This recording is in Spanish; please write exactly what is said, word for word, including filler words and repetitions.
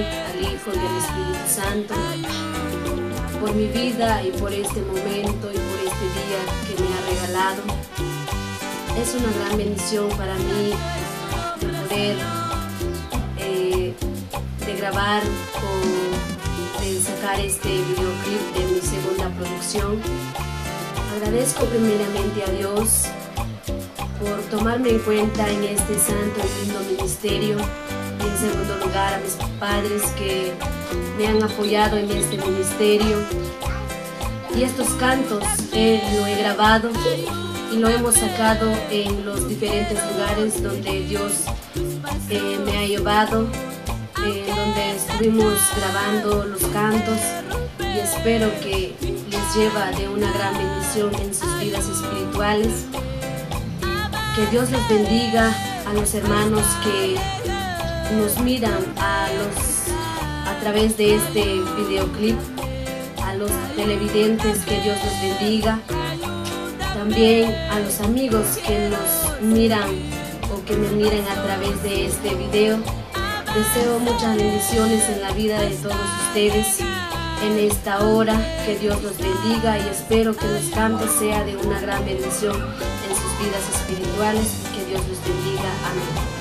al Hijo y al Espíritu Santo, por mi vida y por este momento y por este día que me ha regalado. Es una gran bendición para mí de poder eh, de grabar o de sacar este videoclip de mi segunda producción. Agradezco primeramente a Dios por tomarme en cuenta en este santo y lindo ministerio, y en segundo lugar a mis padres que me han apoyado en este ministerio. Y estos cantos eh, lo he grabado y lo hemos sacado en los diferentes lugares donde Dios eh, me ha llevado, eh, donde estuvimos grabando los cantos, y espero que les lleva de una gran bendición en sus vidas espirituales. Que Dios les bendiga a los hermanos que nos miran a, los, a través de este videoclip, a los televidentes, que Dios los bendiga. También a los amigos que nos miran o que me miren a través de este video. Deseo muchas bendiciones en la vida de todos ustedes en esta hora. Que Dios los bendiga y espero que los cantos sea de una gran bendición en sus vidas espirituales. Que Dios los bendiga. Amén.